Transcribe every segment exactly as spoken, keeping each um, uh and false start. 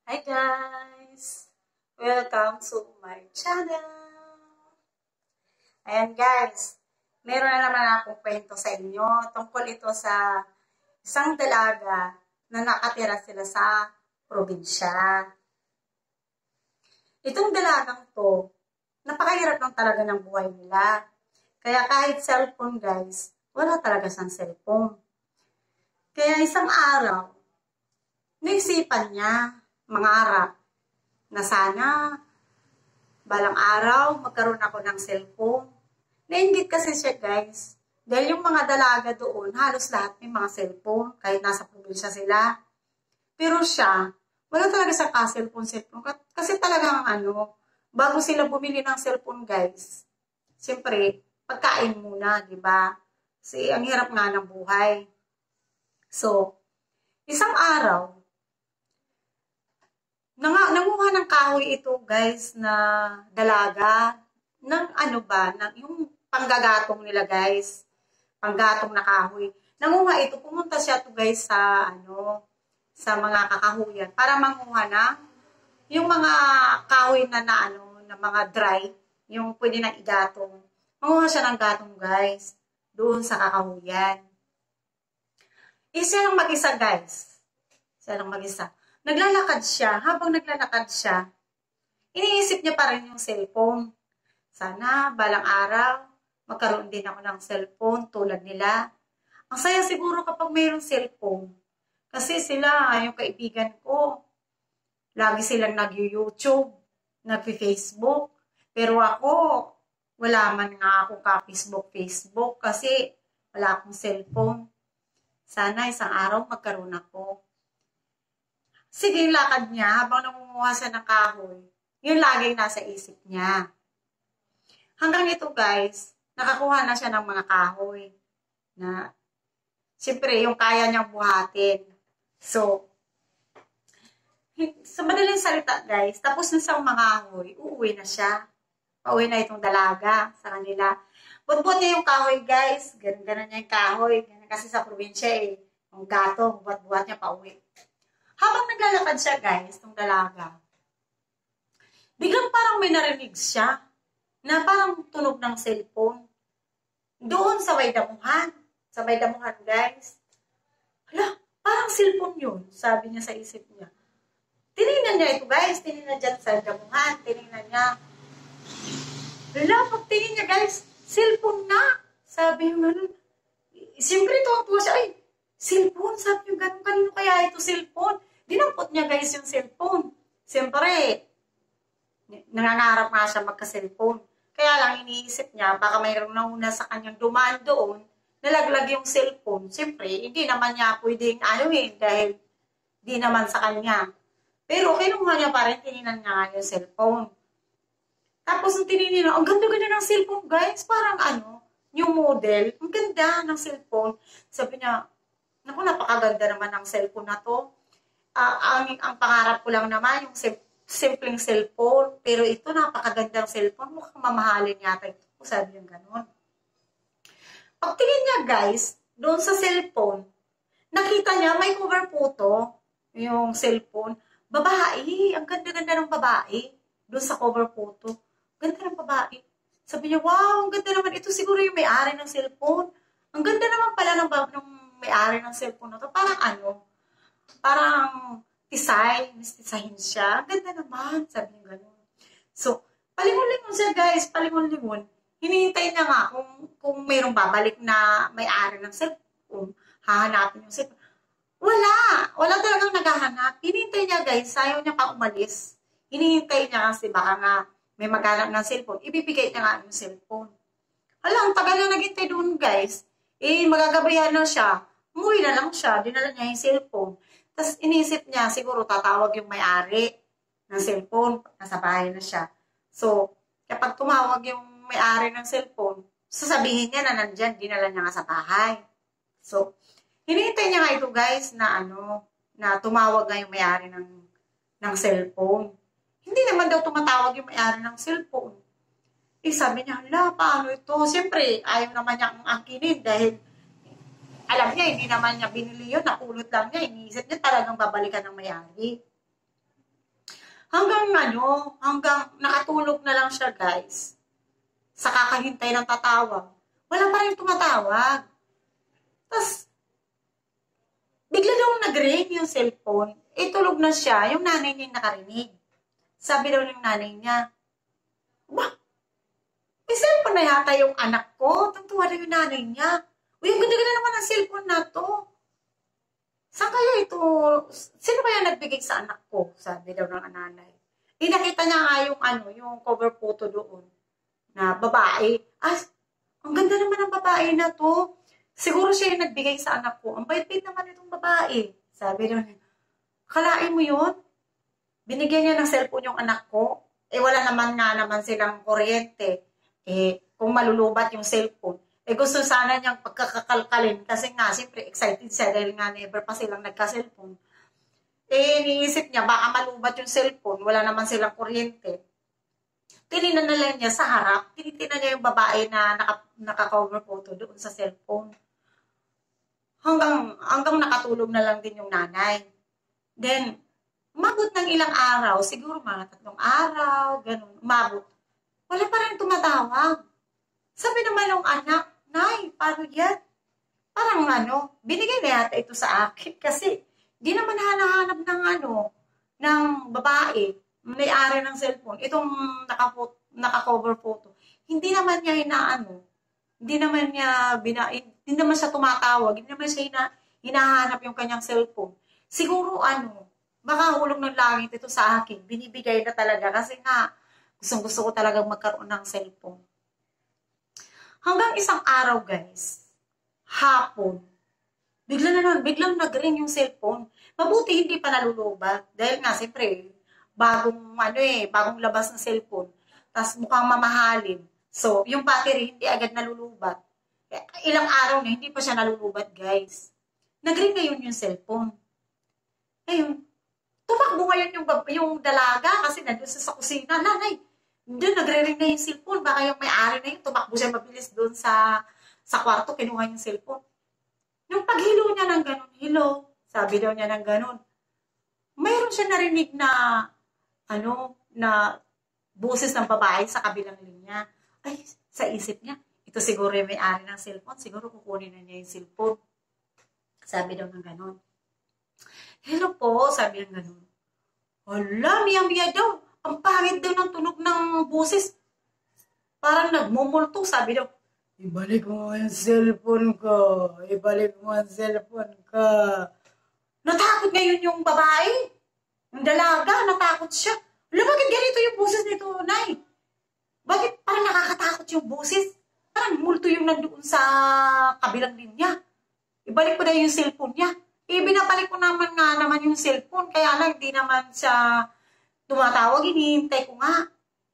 Hi guys! Welcome to my channel! Ayan guys, meron na naman akong kwento sa inyo tungkol ito sa isang dalaga na nakatira sila sa probinsya. Itong dalagang to, napakahirap lang talaga ng buhay nila. Kaya kahit cellphone guys, wala talaga siyang cellphone. Kaya isang araw, naisipan niya, mangarap na sana balang araw magkaroon ako ng cellphone. Nainggit kasi siya guys. Dahil yung mga dalaga doon, halos lahat may mga cellphone, kahit nasa probinsya sila. Pero siya, wala talaga sa ka-cellphone, cellphone. Kasi talagang ano, bago sila bumili ng cellphone guys, siyempre, pagkain muna, di ba? Kasi ang hirap nga ng buhay. So, isang araw, Nang, nanguha ng kahoy ito guys na dalaga ng ano ba, ng, yung panggagatong nila guys, panggatong na kahoy. Nanguha ito, pumunta siya to guys sa ano, sa mga kakahuyan para manguha ng yung mga kahoy na na ano, na mga dry, yung pwede nang igatong. Manguha siya ng gatong guys, doon sa kakahuyan. Isa lang mag-isa guys. Isa lang mag-isa. Naglalakad siya. Habang naglalakad siya, iniisip niya pa rin yung cellphone. Sana, balang araw, magkaroon din ako ng cellphone tulad nila. Ang saya siguro kapag mayroong cellphone. Kasi sila, yung kaibigan ko, lagi silang nag-YouTube, nag-Facebook. Pero ako, wala man nga ako ka-Facebook, Facebook, kasi wala akong cellphone. Sana isang araw magkaroon ako. Sige, lakad niya habang nangunguha siya ng kahoy. Yun lagi nasa isip niya. Hanggang ito guys, nakakuha na siya ng mga kahoy. Na, siyempre, yung kaya niyang buhatin. So, sa madaling salita guys, tapos na siyang mga kahoy, uuwi na siya. Pauwi na itong dalaga sa kanila. Butbut niya yung kahoy guys. Ganun-ganun niya yung kahoy. Ganun kasi sa probinsya eh. Yung gato, buhat-buhat niya pauwi. Habang naglalakad siya guys, itong dalaga, biglang parang may narinig siya na parang tunog ng cellphone. Doon sa may damuhan. Sa may damuhan guys. Hala, parang cellphone yun, sabi niya sa isip niya. Tinignan niya ito guys, tinignan dyan sa damuhan, tinignan niya. Hala, pag tingin niya guys, cellphone na. Sabi niya ganun. Siyempre tuwang-tuwa siya, ay, cellphone, sabi niya ganun, kanino kaya ito cellphone? Dinampot niya guys yung cellphone. Siyempre, nangangarap nga siya magka-cellphone. Kaya lang iniisip niya, baka mayroong nauna sa kanyang dumaan doon, nalaglag yung cellphone. Siyempre, hindi naman niya pwedeng ano eh, dahil di naman sa kanya. Pero kinuha niya pa rin, tininan niya yung cellphone. Tapos nung tininin niya, ang ganda-ganda ng cellphone guys, parang ano, new model, ang ganda ng cellphone. Sabi niya, naku, napakaganda naman ng cellphone na to. Uh, ang, ang pangarap ko lang naman, yung sim simpleng cellphone. Pero ito, napakagandang cellphone. Mukhang mamahalin yata ito. Sabi yung ganun. Pagtingin niya guys, doon sa cellphone, nakita niya may cover photo, yung cellphone. Babae, ang ganda-ganda ng babae. Doon sa cover photo. Ganda ng babae. Sabi niya, wow, ang ganda naman. Ito siguro yung may-ari ng cellphone. Ang ganda naman pala ng, ng may-ari ng cellphone na to. Parang ano, parang tisay, mistisahin siya. Ganda naman, sabi niya gano'n. So, palingon-lingon siya guys, palingon-lingon. Hinihintay niya nga kung, kung mayroong babalik na may-ari ng cellphone, hahanapin yung cellphone. Wala! Wala talagang naghahanap. Hinihintay niya guys, ayaw niya pa umalis. Hinihintay niya kasi baka nga may maghanap ng cellphone, ibibigay niya nga yung cellphone. Hala, ang tagal na naghintay doon guys. Eh, magagabrihan na siya. Umuwi na lang siya, dinala niya yung cellphone. Tapos inisip niya, siguro tatawag yung may-ari ng cellphone, nasa bahay na siya. So, kapag tumawag yung may-ari ng cellphone, sasabihin niya na nandyan, dinala niya nga sa bahay. So, hinihintay niya nga ito guys, na ano, na tumawag nga yung may-ari ng, ng cellphone. Hindi naman daw tumatawag yung may-ari ng cellphone. Eh, sabi niya, hala, paano ito? Siyempre, ayaw naman niya ang angkinin dahil alam niya, hindi naman niya binili yun, napulot lang niya, iniisip niya talagang babalikan ng may-ari. Hanggang ano, hanggang nakatulog na lang siya, guys. Sa kakahintay ng tatawag. Wala pa rin tumatawag. Tapos, bigla daw nag-ring yung cellphone. Eh, tulog na siya. Yung nanay niya yung nakarinig. Sabi daw ng nanay niya, ba, may cellphone na yata yung anak ko. Tungtuwa na yung nanay niya. Uy, ang ganda-ganda naman ang cellphone na to. Saan kaya ito? Sino kaya nagbigay sa anak ko? Sabi daw ng nanay. Eh, nakita niya nga yung, ano, yung cover photo doon na babae. Ah, ang ganda naman ng babae na to. Siguro siya yung nagbigay sa anak ko. Ang bait-bait naman itong babae. Sabi daw niya, kalain mo yun? Binigyan niya ng cellphone yung anak ko. Eh, wala naman nga naman silang kuryente. Eh, kung malulubat yung cellphone. Eh, gusto sana niyang pagkakakalkalin kasi nga, siyempre, excited siya dahil nga never pa silang nagka-cellphone. Eh, iniisip niya, baka malubat yung cellphone, wala naman silang kuryente. Tininan na lang niya sa harap, tinitina niya yung babae na naka, naka-cover photo doon sa cellphone. Hanggang, hanggang nakatulog na lang din yung nanay. Then, umabot ng ilang araw, siguro mga tatlong araw, ganun, umabot. Wala pa rin tumatawag. Sabi naman ng anak, Nay, paano yan? Parang ano, binigay na yata ito sa akin kasi di naman hanahanap ng ano, ng babae, may-ari ng cellphone, itong naka-cover photo. Hindi naman niya inaano, hindi naman niya, bina, hindi naman siya tumatawag, hindi naman siya hina, hinahanap yung kanyang cellphone. Siguro ano, baka hulog ng langit ito sa akin, binibigay na talaga kasi nga, gustong-gusto ko talagang magkaroon ng cellphone. Hanggang isang araw, guys, hapon, bigla na naman, biglang nag-ring yung cellphone. Mabuti hindi pa nalulubat. Dahil nga, siyempre, bagong, ano eh, bagong labas ng cellphone. Tapos mukhang mamahalin. So, yung battery hindi agad nalulubat. Ilang araw na, hindi pa siya nalulubat, guys. Nag-ring ngayon yung cellphone. Ngayon, tumakbo ngayon yung, yung dalaga kasi nandun sa, sa kusina. Nanay, doon, nagre-ring na yung cellphone. Baka yung may-ari na yun, tumakbo siya mabilis doon sa sa kwarto, kinuha yung cellphone. Yung paghilo niya ng ganun, hello, sabi daw niya ng ganun. Mayroon siya narinig na, ano, na boses ng babae sa kabilang linya. Ay, sa isip niya, ito siguro yung may-ari ng cellphone, siguro kukunin na niya yung cellphone. Sabi daw ng ganun. Hello po, sabi ng ganun. Hala, miya-miya daw. Ang pangit daw ng tunog ng boses. Parang nagmumulto, sabi daw, ibalik mo yung cellphone ko. Ibalik mo yung cellphone ko. Natakot ngayon yung babae. Yung dalaga, natakot siya. Alam, bakit ganito yung boses nito, Nay? Bakit parang nakakatakot yung boses? Parang multo yung nandoon sa kabilang linya. Ibalik ko na yung cellphone niya. Ibinabalik ko naman nga naman yung cellphone. Kaya lang, hindi naman siya tumatawag, hinihintay ko nga.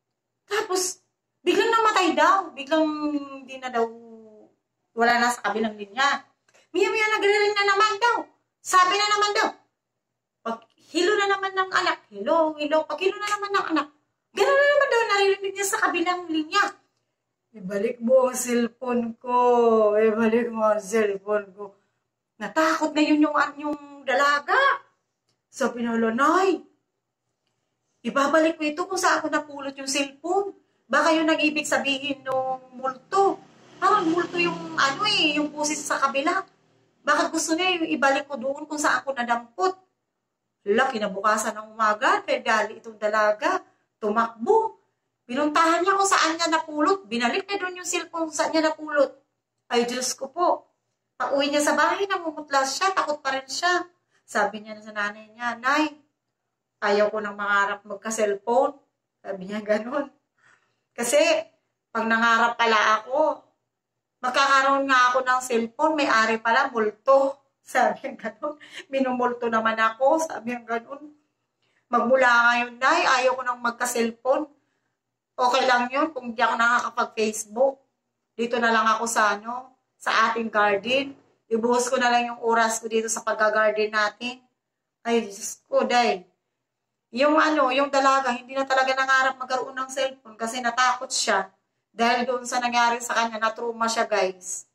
Tapos, biglang namatay daw. Biglang hindi na daw, wala na sa kabilang linya. Miya-miya nagre-ring na naman daw. Sabi na naman daw. Pag hilo na naman ng anak, hello, hello, pag hilo na naman ng anak, gano'n na naman daw naririnig niya sa kabilang linya. Ibalik mo ang cellphone ko. Ibalik mo ang cellphone ko. Natakot na yun yung, yung dalaga. Sabi na, Nay, ibabalik ko ito kung saan ko napulot yung cellphone. Baka yun ang ibig sabihin nung multo. Parang multo yung ano eh, yung pusis sa kabila. Baka gusto niya yung ibalik ko doon kung saan ko nadampot. Hala, kinabukasan ng umaga, kaya dali itong dalaga, tumakbo. Pinuntahan niya kung saan niya napulot. Binalik niya doon yung cellphone kung saan niya napulot. Ay, Diyos ko po. Pag-uwi niya sa bahay, namumutlas siya, takot pa rin siya. Sabi niya sa nanay niya, Nay, ayaw ko nang mangarap magka-cellphone. Sabi niya ganun. Kasi, pag nangarap pala ako, magkakaroon nga ako ng cellphone, may-ari pala, multo. Sabi niya ganun. Minumulto naman ako. Sabi niya ganun. Magmula ngayon, Nay, ayaw ko nang magka-cellphone. Okay lang yun kung di ako nakakapag-Facebook. Dito na lang ako sa ano, sa ating garden. Ibuhos ko na lang yung oras ko dito sa pag-garden natin. Ay, Diyos ko, day. Yung ano, yung dalaga, hindi na talaga nangarap magkaroon ng cellphone kasi natakot siya. Dahil doon sa nangyari sa kanya, na-trauma siya, guys.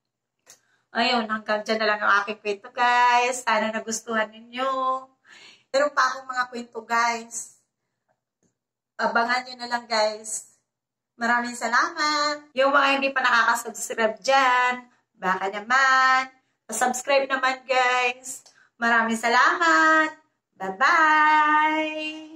Ayun, hanggang dyan na lang ang aking kwento, guys. Sana nagustuhan ninyo. Meron pa akong mga kwento, guys. abangan nyo na lang guys. Maraming salamat. Yung mga hindi pa nakaka-subscribe dyan, baka naman. Subscribe naman guys. Maraming salamat. Bye-bye!